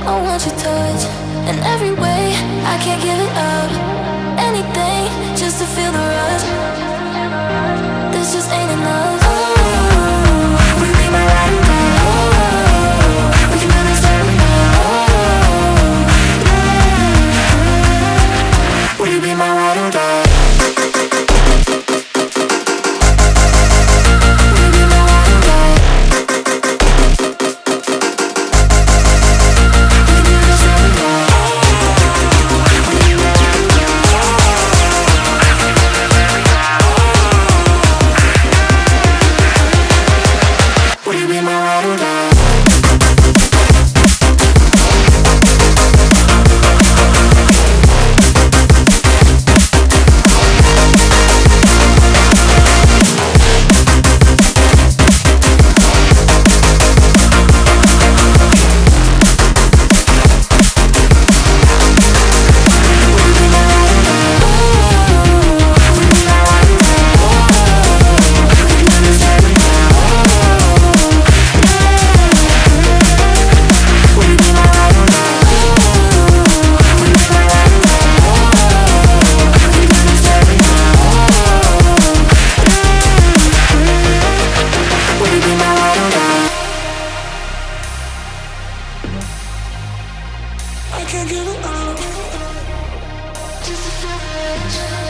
I want your touch in every way. I can't give it up. Anything just to feel the rush. This just ain't enough. Oh, will you be my ride or die? Oh, we can build this every night. Oh, will you be my ride or die? I can't give it up. Just a